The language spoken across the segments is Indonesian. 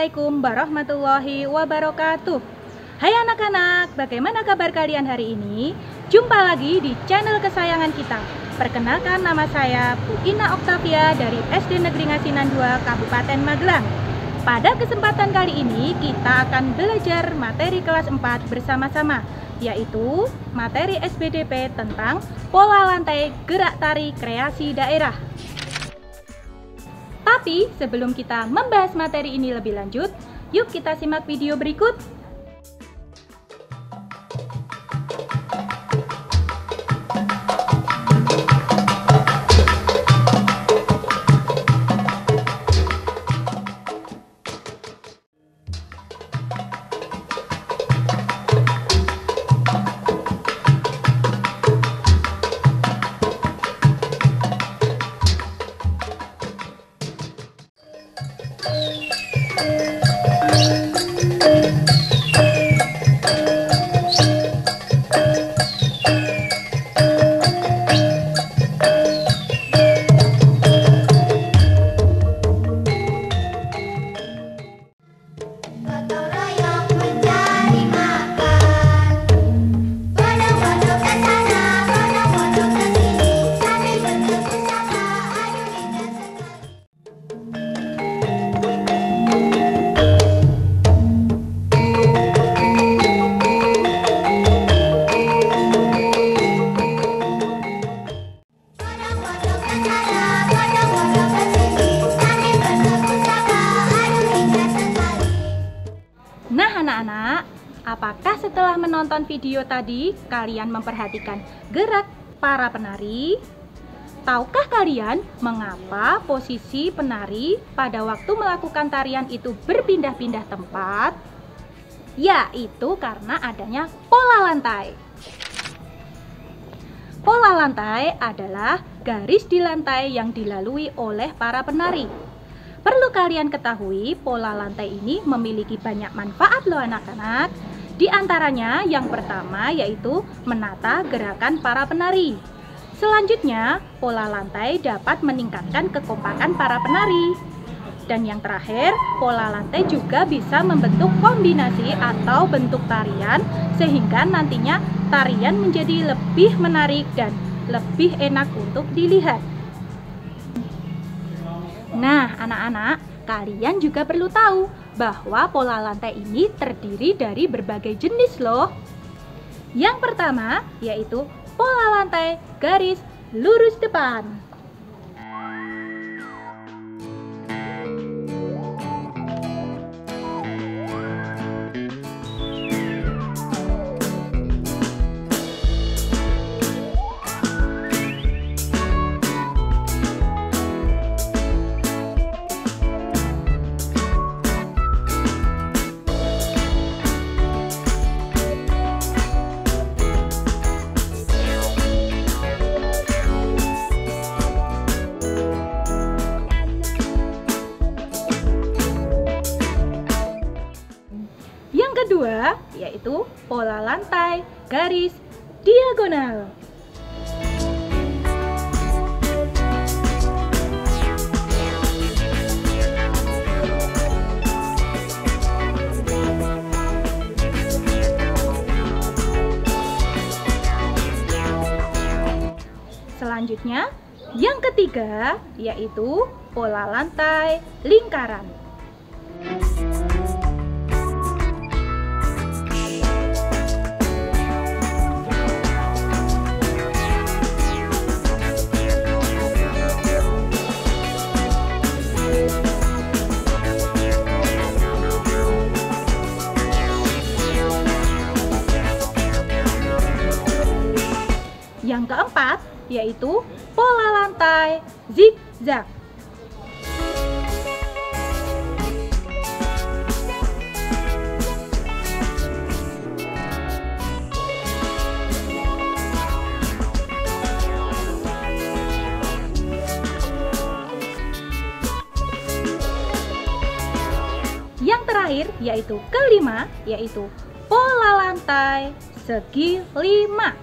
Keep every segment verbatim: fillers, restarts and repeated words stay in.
Assalamualaikum warahmatullahi wabarakatuh. Hai anak-anak, bagaimana kabar kalian hari ini? Jumpa lagi di channel kesayangan kita. Perkenalkan, nama saya Bu Ina Oktavia dari S D Negeri Ngasinan dua, Kabupaten Magelang. Pada kesempatan kali ini kita akan belajar materi kelas empat bersama-sama, yaitu materi S B D P tentang pola lantai gerak tari kreasi daerah. Tapi sebelum kita membahas materi ini lebih lanjut, yuk kita simak video berikut. Nah anak-anak, apakah setelah menonton video tadi kalian memperhatikan gerak para penari? Tahukah kalian mengapa posisi penari pada waktu melakukan tarian itu berpindah-pindah tempat? Ya, itu karena adanya pola lantai. Pola lantai adalah garis di lantai yang dilalui oleh para penari. Perlu kalian ketahui, pola lantai ini memiliki banyak manfaat loh anak-anak. Di antaranya yang pertama yaitu menata gerakan para penari. Selanjutnya, pola lantai dapat meningkatkan kekompakan para penari. Dan yang terakhir, pola lantai juga bisa membentuk kombinasi atau bentuk tarian sehingga nantinya tarian menjadi lebih menarik dan lebih enak untuk dilihat. Nah, anak-anak, kalian juga perlu tahu bahwa pola lantai ini terdiri dari berbagai jenis loh. Yang pertama yaitu pola lantai garis lurus depan. Kedua yaitu pola lantai garis diagonal. Selanjutnya, yang ketiga yaitu pola lantai lingkaran. Yang keempat yaitu pola lantai zigzag. Yang terakhir yaitu kelima yaitu pola lantai segi lima.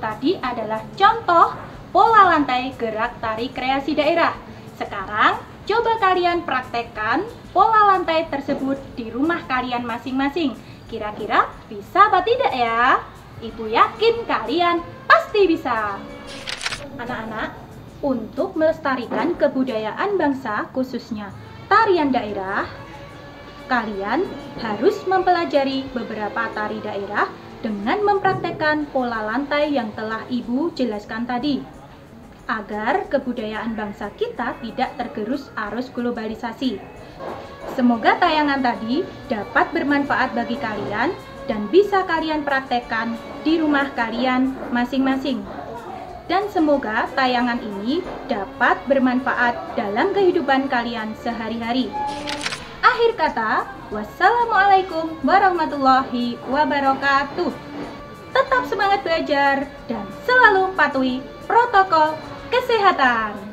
tadi adalah contoh pola lantai gerak tari kreasi daerah. Sekarang, coba kalian praktekkan pola lantai tersebut di rumah kalian masing-masing. Kira-kira bisa apa tidak ya? Ibu yakin kalian pasti bisa. Anak-anak, untuk melestarikan kebudayaan bangsa khususnya tarian daerah, kalian harus mempelajari beberapa tari daerah dengan mempraktekkan pola lantai yang telah Ibu jelaskan tadi, agar kebudayaan bangsa kita tidak tergerus arus globalisasi. Semoga tayangan tadi dapat bermanfaat bagi kalian dan bisa kalian praktekkan di rumah kalian masing-masing. Dan semoga tayangan ini dapat bermanfaat dalam kehidupan kalian sehari-hari. Akhir kata, wassalamualaikum warahmatullahi wabarakatuh. Tetap semangat belajar dan selalu patuhi protokol kesehatan.